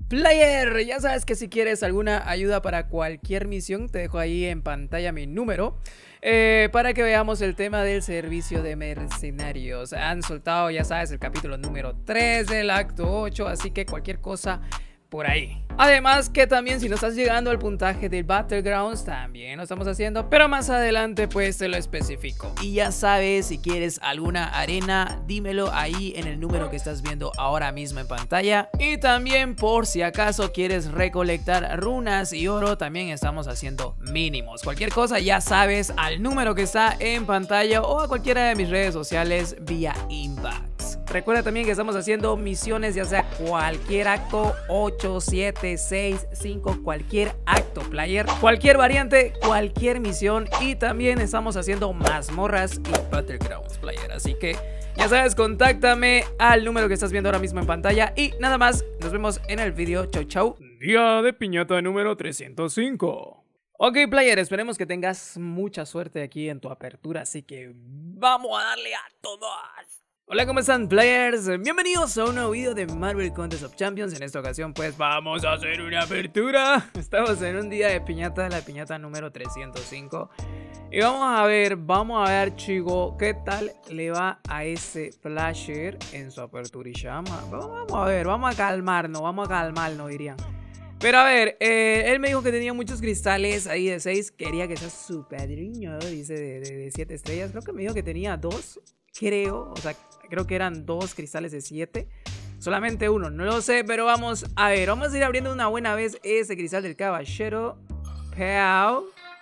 Player, ya sabes que si quieres alguna ayuda para cualquier misión, te dejo ahí en pantalla mi número para que veamos el tema del servicio de mercenarios. Han soltado, ya sabes, el capítulo número 3 del acto 8, así que cualquier cosa por ahí. Además que también si no estás llegando al puntaje del Battlegrounds, también lo estamos haciendo, pero más adelante pues te lo especifico. Y ya sabes, si quieres alguna arena, dímelo ahí en el número que estás viendo ahora mismo en pantalla. Y también por si acaso quieres recolectar runas y oro, también estamos haciendo mínimos. Cualquier cosa ya sabes al número que está en pantalla o a cualquiera de mis redes sociales vía inbox. Recuerda también que estamos haciendo misiones, ya sea cualquier acto, 8, 7, 6, 5, cualquier acto, player, cualquier variante, cualquier misión. Y también estamos haciendo mazmorras y Battlegrounds, player. Así que ya sabes, contáctame al número que estás viendo ahora mismo en pantalla. Y nada más, nos vemos en el video. Chau, chau. Día de piñata número 305. Ok, player, esperemos que tengas mucha suerte aquí en tu apertura. Así que vamos a darle a todos. Hola, ¿cómo están, players? Bienvenidos a un nuevo video de Marvel Contest of Champions. En esta ocasión pues vamos a hacer una apertura. Estamos en un día de piñata, la piñata número 305. Y vamos a ver, chico, qué tal le va a ese Flasher en su apertura y llama. Vamos a ver, vamos a calmarnos, dirían. Pero a ver, él me dijo que tenía muchos cristales ahí de 6. Quería que sea su padrino, dice, de 7 estrellas. Creo que me dijo que tenía 2. Creo que eran 2 cristales de 7. Solamente uno, no lo sé, pero vamos a ver. Vamos a ir abriendo una buena vez ese cristal del caballero. Peau.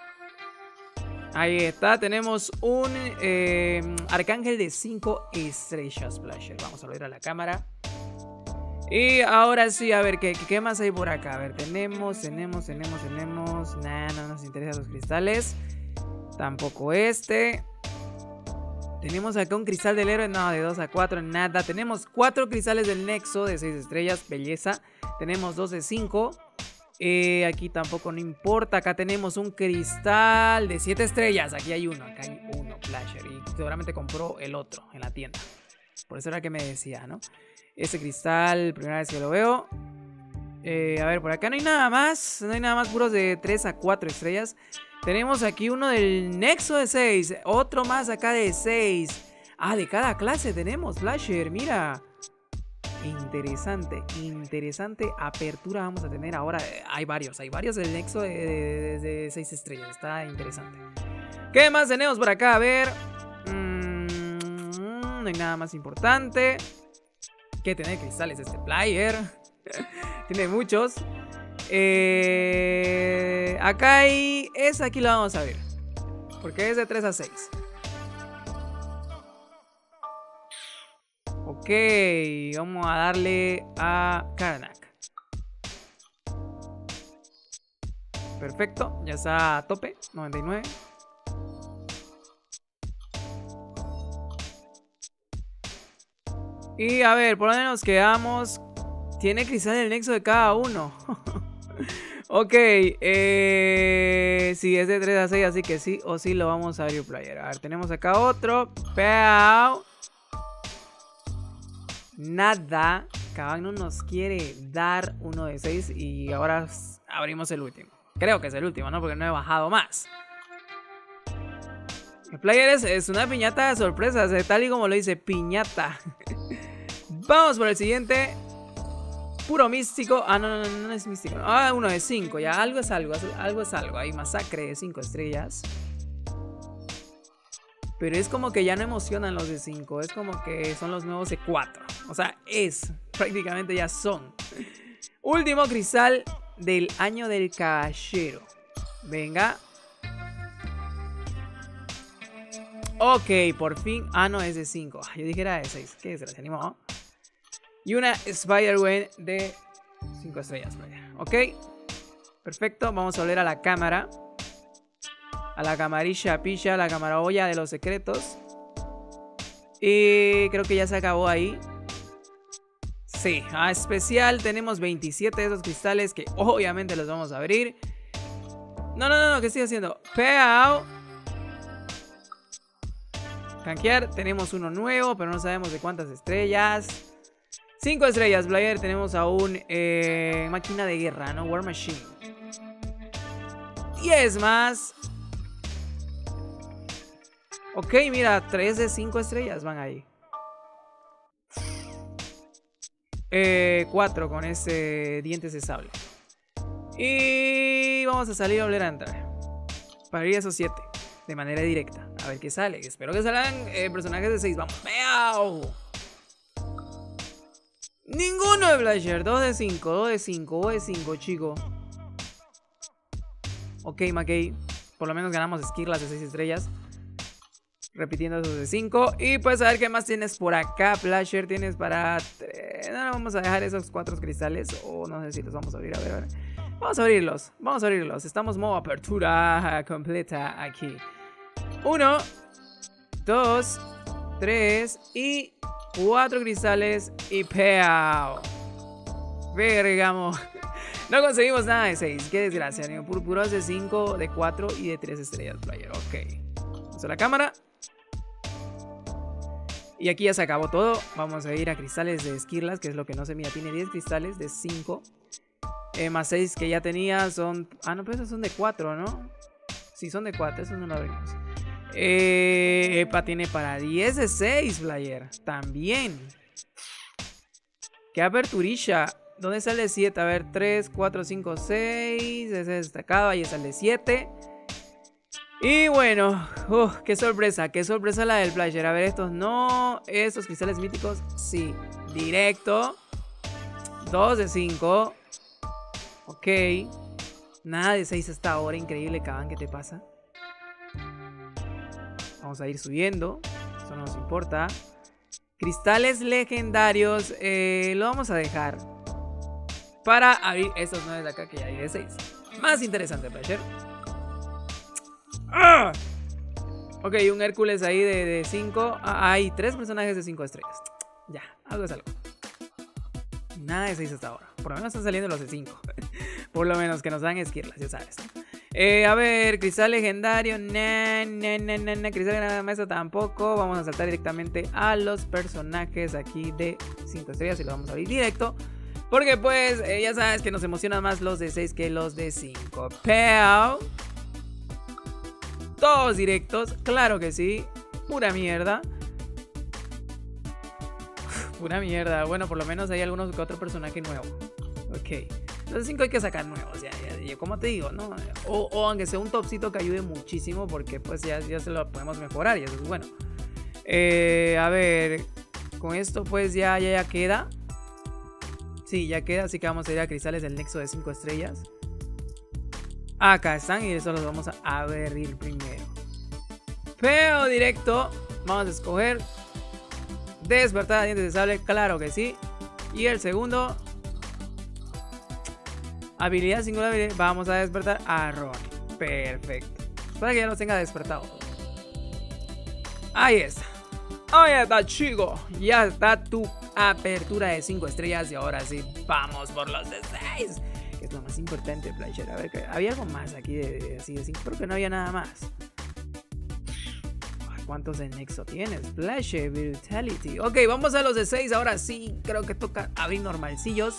Ahí está, tenemos un arcángel de 5 estrellas, Splasher. Vamos a ver a la cámara. Y ahora sí, a ver, ¿qué más hay por acá? A ver, tenemos. Nah, no nos interesan los cristales. Tampoco este. Tenemos acá un cristal del héroe, no, de 2 a 4, nada. Tenemos 4 cristales del nexo de 6 estrellas, belleza. Tenemos 2 de 5. Aquí tampoco no importa. Acá tenemos un cristal de 7 estrellas. Aquí hay uno, Flasher. Y seguramente compró el otro en la tienda. Por eso era que me decía, ¿no? Ese cristal, primera vez que lo veo. A ver, por acá no hay nada más. No hay nada más, puros de 3 a 4 estrellas. Tenemos aquí uno del nexo de 6. Otro más acá de 6. Ah, de cada clase tenemos, Flasher, mira. Interesante apertura vamos a tener ahora. Hay varios del nexo de 6 estrellas. Está interesante. ¿Qué más tenemos por acá? A ver. No hay nada más importante que tener cristales este player. Tiene muchos. Acá hay... Esa aquí la vamos a ver, porque es de 3 a 6. Ok, vamos a darle a Karnak. Perfecto, ya está a tope, 99. Y a ver, por dónde nos quedamos. Tiene cristal del nexo de cada uno. Ok, sí, es de 3 a 6, así que sí o sí lo vamos a abrir, player. A ver, tenemos acá otro. Peau. Nada. Cabal no nos quiere dar uno de 6 y ahora abrimos el último. Creo que es el último, ¿no? Porque no he bajado más. El player es una piñata de sorpresas, tal y como lo dice, piñata. Vamos por el siguiente. Puro místico. Ah, no es místico. Ah, uno de 5. Ya, algo es algo. Hay masacre de 5 estrellas. Pero es como que ya no emocionan los de 5. Es como que son los nuevos de 4. O sea, prácticamente ya son. Último cristal del año del caballero. Venga. Ok, por fin. Ah, no, es de 5. Yo dije era de 6. ¿Qué es? ¿Se animó? Y una Spider-Gwen de 5 estrellas. Ok, perfecto. Vamos a volver a la cámara. A la camarilla pilla, a la cámara olla de los secretos. Y creo que ya se acabó ahí. Sí, a especial tenemos 27 de esos cristales que obviamente los vamos a abrir. No, ¿qué estoy haciendo? Peau. Canjear, tenemos uno nuevo, pero no sabemos de cuántas estrellas. 5 estrellas, player. Tenemos a un máquina de guerra, ¿no? War Machine. 10 más. Ok, mira, 3 de 5 estrellas van ahí. 4 con ese dientes de sable. Y vamos a salir a volver a entrar. Para ir a esos 7 de manera directa. A ver qué sale. Espero que salgan personajes de 6. Vamos. ¡Meow! Ninguno de Blasher. 2 de 5. 2 de 5. 2 de 5, chico. Ok, McKay. Por lo menos ganamos Skirlas de 6 estrellas. Repitiendo esos de 5. Y pues a ver qué más tienes por acá, Blasher. Tienes para... No, vamos a dejar esos 4 cristales. O no sé si los vamos a abrir. A ver. Vamos a abrirlos. Vamos a abrirlos. Estamos modo apertura completa aquí. 1, 2, 3 y 4 cristales. Y ¡peao! Vergamo. No conseguimos nada de 6. Qué desgracia. Ni puros de 5, de 4 y de 3 estrellas, player. Ok. Vamos a la cámara. Y aquí ya se acabó todo. Vamos a ir a cristales de Skirlas, que es lo que no se mira. Tiene 10 cristales de 5. Más 6 que ya tenía son... Ah, no, pero esos son de 4, ¿no? Sí, son de 4. Esos no lo abrimos. Epa, tiene para 10 de 6, player. También. Qué aperturilla. ¿Dónde está el de 7? A ver, 3, 4, 5, 6. Ese es destacado. Ahí está el de 7. Y bueno, qué sorpresa la del Blasher. A ver, estos no. Estos cristales míticos, sí. Directo. 2 de 5. Ok. Nada de 6 hasta ahora. Increíble, Caban, ¿qué te pasa? Vamos a ir subiendo. Eso no nos importa. Cristales legendarios. Lo vamos a dejar para abrir estos 9 de acá que ya hay de 6. Más interesante, Blasher. ¡Ah! Ok, un Hércules ahí de 5. Hay 3 personajes de 5 estrellas. Ya, algo es algo. Nada de 6 hasta ahora. Por lo menos están saliendo los de 5. Por lo menos que nos dan Skirlas, ya sabes. A ver, cristal legendario. Cristal de la mesa tampoco. Vamos a saltar directamente a los personajes aquí de 5 estrellas y lo vamos a abrir directo. Porque pues ya sabes que nos emocionan más los de 6 que los de 5. Pero... todos directos, claro que sí. Pura mierda. Pura mierda. Bueno, por lo menos hay algunos que otro personaje nuevo. Ok. Los 5 hay que sacar nuevos. Ya, como te digo, ¿no? O aunque sea un topcito que ayude muchísimo. Porque pues ya se lo podemos mejorar. Y eso es bueno. A ver. Con esto pues ya queda. Sí, ya queda. Así que vamos a ir a cristales del nexo de 5 estrellas. Acá están y eso los vamos a abrir primero. Pero directo. Vamos a escoger despertar a dientes de sable. Claro que sí. Y el segundo, habilidad singular. Vamos a despertar a Ronnie. Perfecto. Para que ya los tenga despertados. Ahí está. Ahí está, chico. Ya está tu apertura de 5 estrellas. Y ahora sí, vamos por los de 6. Es lo más importante, Blasher. A ver, había algo más aquí de 5. Creo que no había nada más. ¿Cuántos de Nexo tienes? Blasher, Brutality. Ok, vamos a los de 6. Ahora sí, creo que toca abrir normalcillos.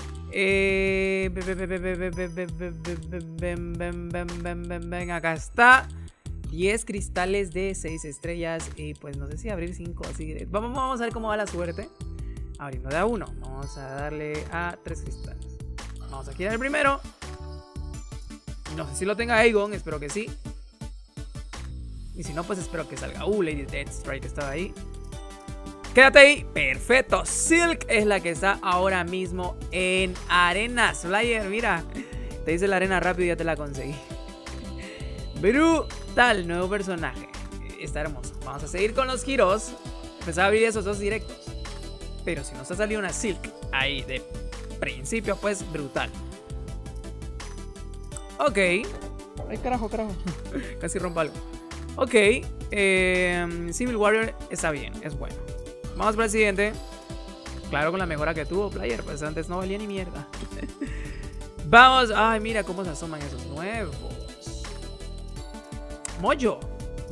Acá está. 10 cristales de 6 estrellas. Y pues no sé si abrir 5 así. Vamos a ver cómo va la suerte. Abriendo de a 1. Vamos a darle a 3 cristales. Vamos a girar el primero. No sé si lo tenga Aegon, espero que sí. Y si no, pues espero que salga. Lady Deathstrike estaba ahí. Quédate ahí. Perfecto. Silk es la que está ahora mismo en arenas. Flyer, mira. Te dice la arena rápido y ya te la conseguí. Brutal, nuevo personaje. Está hermoso. Vamos a seguir con los giros. Empezar a abrir esos 2 directos. Pero si nos ha salido una Silk ahí de principio, pues brutal. Ok. Ay, carajo. Casi rompo algo. Ok. Civil Warrior está bien, es bueno. Vamos para el siguiente. Claro, con la mejora que tuvo, player. Pues antes no valía ni mierda. Vamos. Ay, mira cómo se asoman esos nuevos. Mojo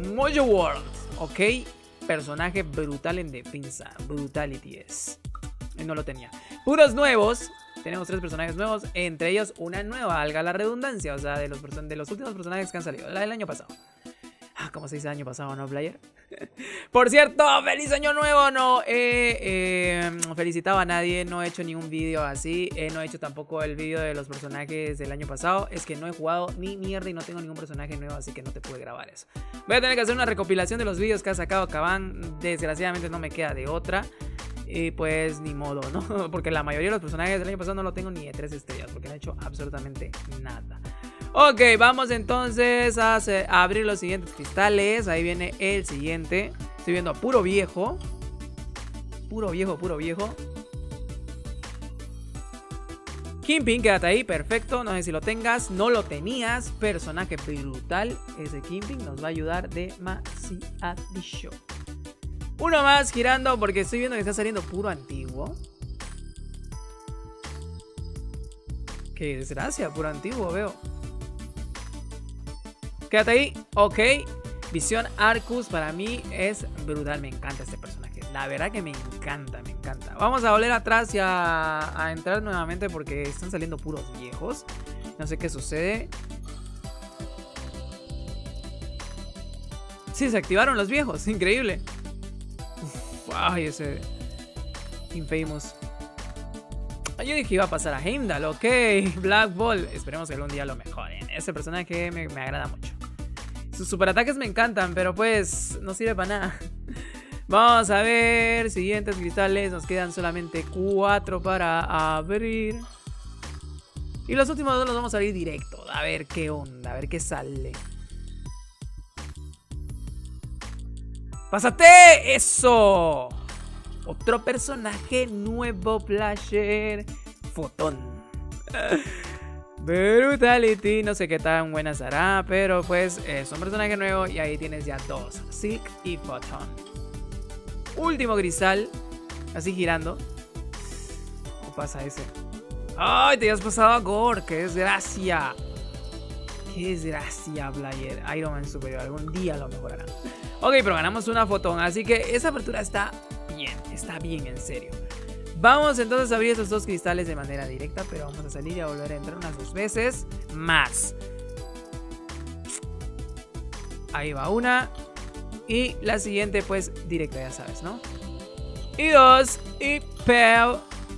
World. Ok. Personaje brutal en defensa. Brutality es. y no lo tenía. Puros nuevos. Tenemos 3 personajes nuevos, entre ellos una nueva, valga la redundancia, o sea, de los últimos personajes que han salido, la del año pasado. ¿Cómo se dice año pasado, no, player? Por cierto, ¡feliz año nuevo! No he felicitado a nadie, no he hecho ningún video así. No he hecho tampoco el video de los personajes del año pasado. Es que no he jugado ni mierda y no tengo ningún personaje nuevo, así que no te pude grabar eso. Voy a tener que hacer una recopilación de los videos que ha sacado Kaban. Desgraciadamente no me queda de otra. Y pues ni modo, ¿no? Porque la mayoría de los personajes del año pasado no lo tengo ni de 3 estrellas, porque no he hecho absolutamente nada. Ok, vamos entonces a abrir los siguientes cristales. Ahí viene el siguiente. Estoy viendo a puro viejo. Puro viejo, puro viejo. Kingpin, quédate ahí, perfecto. No sé si lo tengas, no lo tenías. Personaje brutal. Ese Kingpin nos va a ayudar demasiado. Uno más girando porque estoy viendo que está saliendo puro antiguo. Qué desgracia, puro antiguo veo. Quédate ahí, ok. Visión Arcus para mí es brutal, me encanta este personaje. La verdad que me encanta, me encanta. Vamos a volver atrás y a entrar nuevamente porque están saliendo puros viejos. No sé qué sucede. Sí, se activaron los viejos, increíble. Uf, ay, ese Infamous. Yo dije que iba a pasar a Heimdall, ok. Black Ball, esperemos que algún día lo mejoren. Ese personaje me agrada mucho. Sus superataques me encantan, pero pues no sirve para nada. Vamos a ver, siguientes cristales. Nos quedan solamente 4 para abrir. Y los últimos 2 los vamos a abrir directo. A ver qué onda, a ver qué sale. ¡Pásate! ¡Eso! Otro personaje nuevo, Flasher. Fotón. Brutality. No sé qué tan buena será, pero pues es un personaje nuevo y ahí tienes ya 2. Silk y Fotón. Último cristal. Así girando. ¿Qué pasa ese? ¡Ay! Te has pasado a Gore. ¡Qué desgracia! ¡Qué desgracia, player! Iron Man superior. Algún día lo mejorará. Ok, pero ganamos una Fotón. Así que esa apertura está bien. Está bien, en serio. Vamos entonces a abrir esos 2 cristales de manera directa. Pero vamos a salir y a volver a entrar unas 2 veces más. Ahí va una. Y la siguiente pues directa, ya sabes, ¿no? Y 2. Y Pew.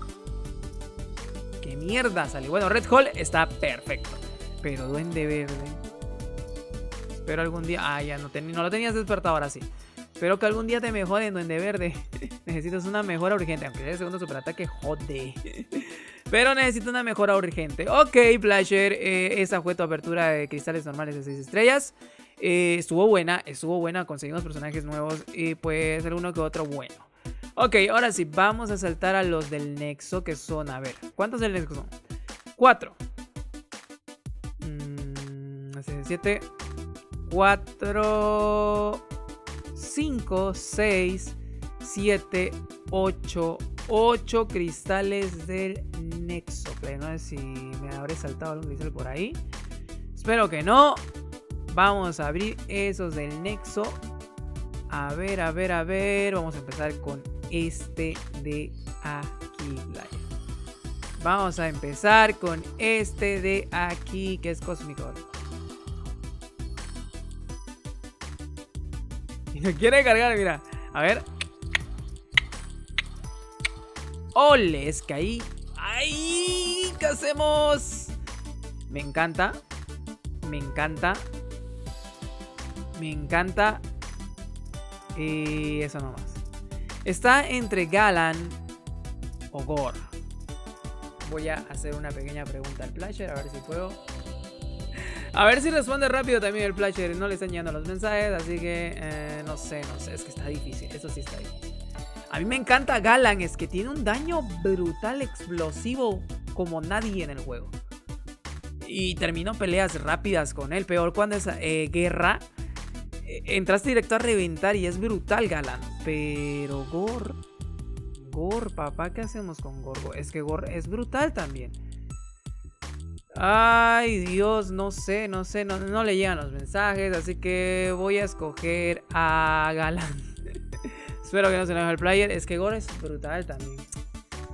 ¡Qué mierda sale! Bueno, Red Hole está perfecto. Pero Duende Verde. Espero algún día... Ah, ya no lo tenías despertado, ahora sí. Espero que algún día te mejoren, Duende Verde. Necesitas una mejora urgente. Aunque sea el segundo superataque, jode. Pero necesito una mejora urgente. Ok, Flasher. Esa fue tu apertura de cristales normales de 6 estrellas. Estuvo buena. Conseguimos personajes nuevos. Y pues alguno que otro bueno. Ok, ahora sí. Vamos a saltar a los del Nexo. Que son, a ver. ¿Cuántos del Nexo son? 4. 7. 4. 5, 6, 7, 8. 8 cristales del Nexo. Pero no sé si me habré saltado algún cristal por ahí. Espero que no. Vamos a abrir esos del Nexo. A ver. Vamos a empezar con este de aquí. Vamos a empezar con este de aquí, que es Cósmico. Quiere cargar, mira. A ver. ¡Ole! Es que ahí... ¡Ay! ¿Qué hacemos? Me encanta. Me encanta. Me encanta. Y eso nomás. Está entre Galan o Gore. Voy a hacer una pequeña pregunta al Flasher. A ver si puedo. A ver si responde rápido también el Flasher. No le están llegando los mensajes, así que no sé. Es que está difícil, eso sí está difícil. A mí me encanta Galan, es que tiene un daño brutal, explosivo, como nadie en el juego. Y termino peleas rápidas con él. Peor cuando es guerra. Entraste directo a reventar y es brutal Galan. Pero Gore, papá, ¿qué hacemos con Gore? Es que Gore es brutal también. Ay, Dios, no sé, no le llegan los mensajes, así que voy a escoger a Galan. Espero que no se enoje el player, es que Gore es brutal también.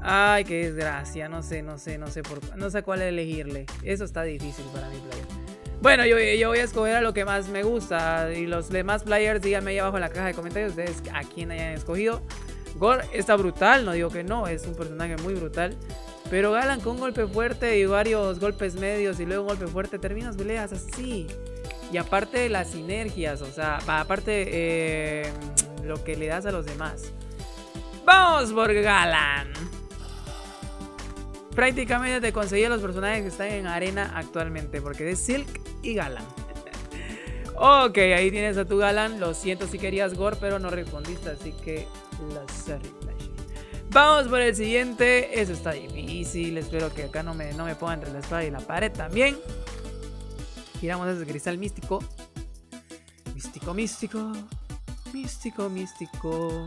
Ay, qué desgracia. No sé cuál elegirle. Eso está difícil para mi player. Bueno, yo voy a escoger a lo que más me gusta. Y los demás players, díganme ahí abajo en la caja de comentarios ustedes a quién hayan escogido. Gore está brutal, no digo que no, es un personaje muy brutal. Pero Galan con un golpe fuerte y varios golpes medios y luego un golpe fuerte, terminas peleas así. Y aparte de las sinergias, o sea, aparte lo que le das a los demás. ¡Vamos por Galan! Prácticamente te conseguí a los personajes que están en arena actualmente, porque es Silk y Galan. Ok, ahí tienes a tu Galan. Lo siento si querías Gore, pero no respondiste, así que lo sé. Vamos por el siguiente. Eso está difícil. Espero que acá no me pongan entre la espada y la pared también. Giramos ese cristal místico. Místico, místico. Místico, místico.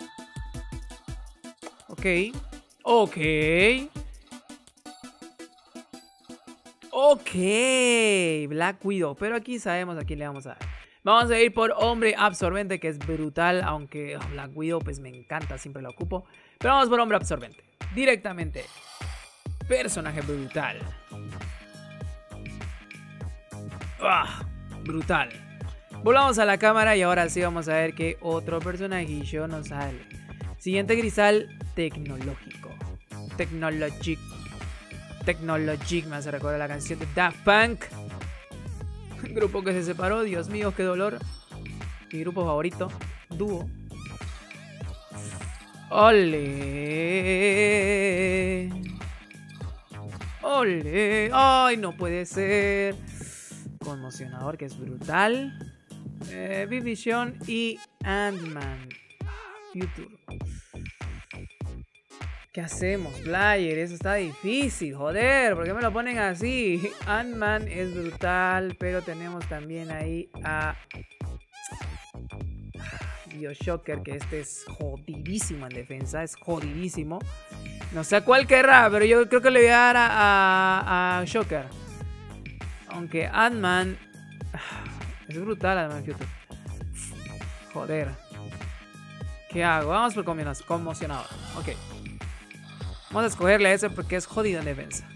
Ok. Ok. Ok. Black Widow. Pero aquí sabemos a quién le vamos a dar. Vamos a ir por hombre absorbente, que es brutal. Aunque Black Widow pues me encanta, siempre lo ocupo. Pero vamos por hombre absorbente. Directamente. Personaje brutal. Brutal. Volvamos a la cámara y ahora sí vamos a ver qué otro personajillo nos sale. Siguiente cristal, tecnológico. Technologic. Technologic me hace recordar la canción de Daft Punk. Grupo que se separó, Dios mío, qué dolor. Mi grupo favorito, dúo. ¡Ole! ¡Ole! ¡Ay, no puede ser! Conmocionador, que es brutal. Vision y Ant-Man Future. ¿Qué hacemos, player? Eso está difícil, joder. ¿Por qué me lo ponen así? Ant-Man es brutal, pero tenemos también ahí a BioShocker, que este es jodidísimo en defensa, es jodidísimo. No sé a cuál querrá, pero yo creo que le voy a dar a Shocker. Aunque Ant-Man es brutal, Ant-Man Future. Joder. ¿Qué hago? Vamos por conmocionador. Ok. Vamos a escogerle a ese porque es jodido en defensa.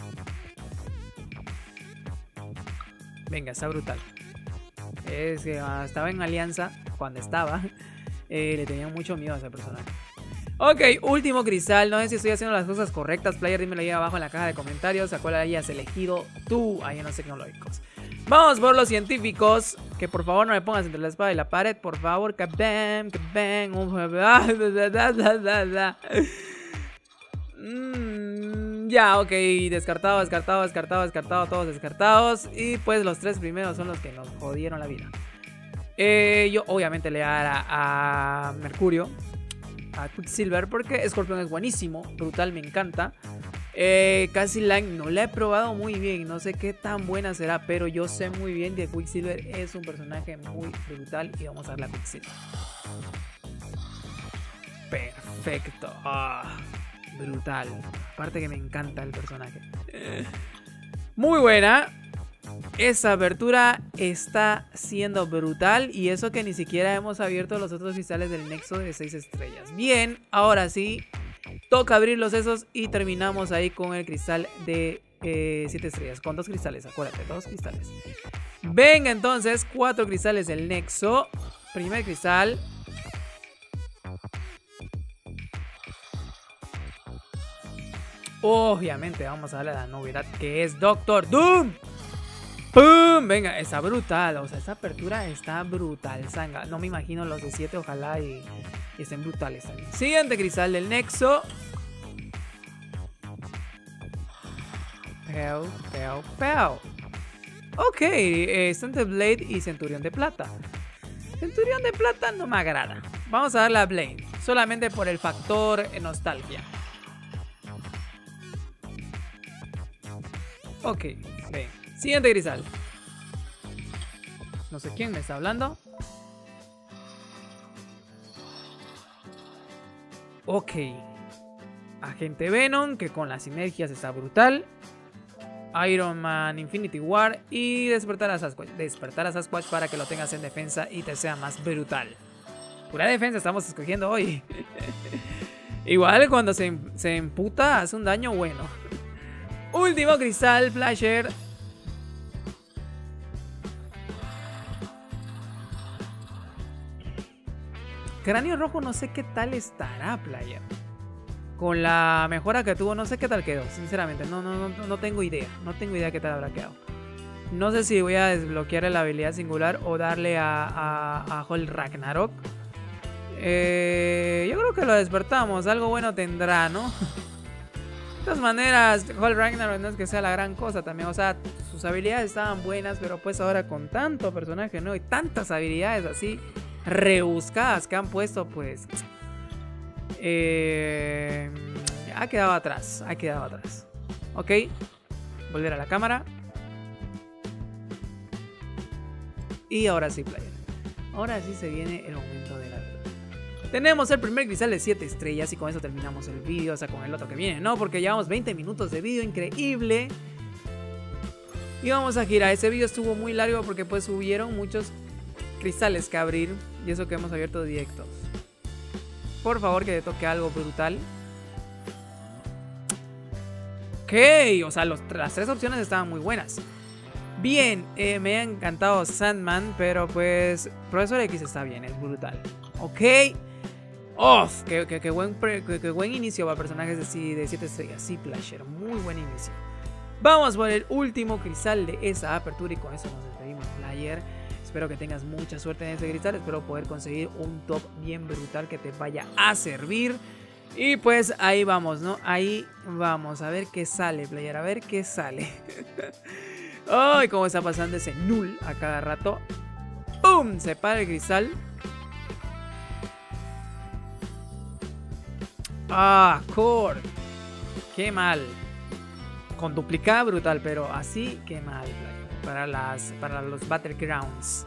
Venga, está brutal. Es que estaba en alianza. Cuando estaba le tenía mucho miedo a ese personaje. Ok, último cristal. No sé si estoy haciendo las cosas correctas, player. Dímelo ahí abajo en la caja de comentarios a cuál hayas elegido tú ahí en los tecnológicos. Vamos por los científicos. Que por favor no me pongas entre la espada y la pared. Por favor, kabam, kabam. Ya, ok, descartado, todos descartados. Y pues los tres primeros son los que nos jodieron la vida. Yo obviamente le daré a Mercurio, a Quicksilver, porque Scorpion es buenísimo, brutal, me encanta. Cassie Lang no la he probado muy bien, no sé qué tan buena será, pero yo sé muy bien que Quicksilver es un personaje muy brutal y vamos a darle a Quicksilver. Perfecto. Brutal. Aparte que me encanta el personaje. Muy buena. Esa abertura está siendo brutal. Y eso que ni siquiera hemos abierto los otros cristales del Nexo de 6 estrellas. Bien, ahora sí. Toca abrirlos esos y terminamos ahí con el cristal de 7 estrellas. Con 2 cristales, acuérdate, 2 cristales. Venga entonces, 4 cristales del Nexo. Primer cristal. Obviamente vamos a darle a la novedad que es Doctor Doom. ¡Pum! Venga, está brutal. O sea, esta apertura está brutal, Sanga. No me imagino los de 7, ojalá y estén brutales también. Siguiente cristal del Nexo. Peu, peu, peu. Ok, Stunted Blade y Centurión de Plata. Centurión de Plata no me agrada. Vamos a darle a Blade, solamente por el factor nostalgia. Ok, bien. Siguiente cristal. No sé quién me está hablando. Ok. Agente Venom, que con las sinergias está brutal. Iron Man Infinity War. Y despertar a Sasquatch. Despertar a Sasquatch para que lo tengas en defensa y te sea más brutal. Pura defensa estamos escogiendo hoy. Igual cuando se emputa hace un daño bueno. Último cristal, Flasher. Cráneo rojo no sé qué tal estará, player. Con la mejora que tuvo, no sé qué tal quedó. Sinceramente, no tengo idea. No tengo idea qué tal habrá quedado. No sé si voy a desbloquear la habilidad singular o darle a Hol Ragnarok. Yo creo que lo despertamos. Algo bueno tendrá, ¿no? De todas maneras, Hol Ragnarok no es que sea la gran cosa también. O sea, sus habilidades estaban buenas, pero pues ahora con tanto personaje, ¿no? Y tantas habilidades así rebuscadas que han puesto, pues... ha quedado atrás. Ha quedado atrás. Ok. Volver a la cámara. Y ahora sí, player. Ahora sí se viene el momento de la verdad. Tenemos el primer cristal de 7 estrellas y con eso terminamos el vídeo. O sea, con el otro que viene, ¿no? Porque llevamos 20 minutos de vídeo, increíble. Y vamos a girar. Ese vídeo estuvo muy largo porque pues hubieron muchos cristales que abrir. Y eso que hemos abierto directos. Por favor, que te toque algo brutal. Ok, o sea, las 3 opciones estaban muy buenas. Bien, me ha encantado Sandman, pero pues Profesor X está bien, es brutal. Ok. ¡Off! Qué buen inicio para personajes de 7 estrellas. Sí, Flasher, muy buen inicio. Vamos por el último cristal de esa apertura y con eso nos despedimos, player. Espero que tengas mucha suerte en ese cristal. Espero poder conseguir un top bien brutal que te vaya a servir. Y pues ahí vamos, ¿no? Ahí vamos. A ver qué sale, player. A ver qué sale. ¡Ay! Cómo está pasando ese null a cada rato. ¡Pum! Se para el cristal. ¡Ah! Core. ¡Qué mal! Con duplicada brutal, pero así, qué mal, player. Para los Battlegrounds.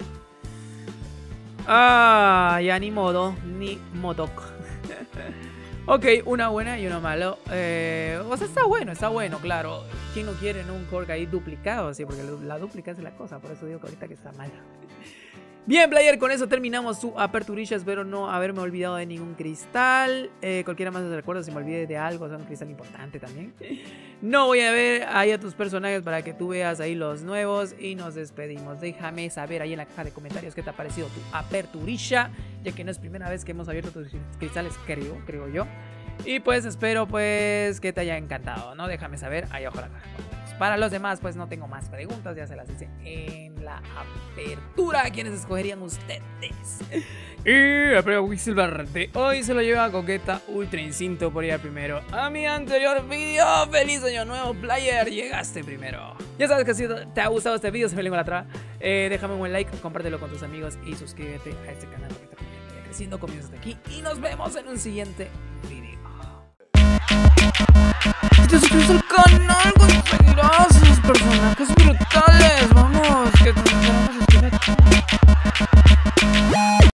Ah, ya ni modo. Ni modoc. Ok, una buena y una mala. O sea, está bueno, claro. ¿Quién no quiere un Korg ahí duplicado? Sí, porque la duplica es la cosa. Por eso digo que ahorita que está mal. Bien, player, con eso terminamos su aperturilla. Espero no haberme olvidado de ningún cristal. Cualquiera más de recuerdo si me olvidé de algo. O sea, un cristal importante también. No voy a ver ahí a tus personajes para que tú veas ahí los nuevos. Y nos despedimos. Déjame saber ahí en la caja de comentarios qué te ha parecido tu aperturilla. Ya que no es primera vez que hemos abierto tus cristales, creo yo. Y pues espero pues que te haya encantado, ¿no? Déjame saber ahí abajo en la caja de comentarios. Para los demás, pues no tengo más preguntas, ya se las hice en la apertura. ¿Quiénes escogerían ustedes? Y el premio Quicksilver de hoy se lo lleva Coqueta Ultra Instinto por ir al primero a mi anterior video. ¡Feliz año nuevo, player! Llegaste primero. Ya sabes que si te ha gustado este video, se me lengua la traba. Déjame un buen like, compártelo con tus amigos y suscríbete a este canal para que te vaya creciendo. Comienza hasta aquí y nos vemos en un siguiente video. Si te suscribes al canal, conseguirás